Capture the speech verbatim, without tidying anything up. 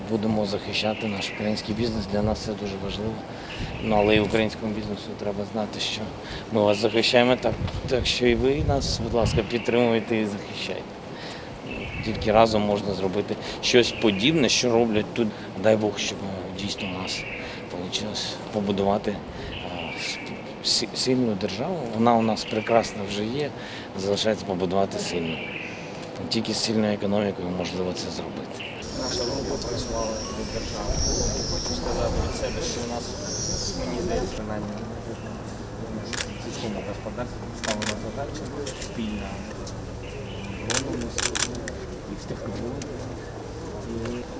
будемо захищати наш український бізнес. Для нас це дуже важливо. Ну, але і українському бізнесу треба знати, що ми вас захищаємо, так, так що і ви нас, будь ласка, підтримуйте і захищайте. Тільки разом можна зробити щось подібне, що роблять тут. Дай Бог, щоб дійсно у нас вийшло побудувати сильну державу. Вона у нас прекрасна вже є, залишається побудувати сильну. Тільки з сильною економікою можливо це зробити. Наша група працювала від держави. Хочу сказати від себе, що у нас, мені здається, принаймні, в сільському господарстві ставлена задача спільна в оборонному і в технології.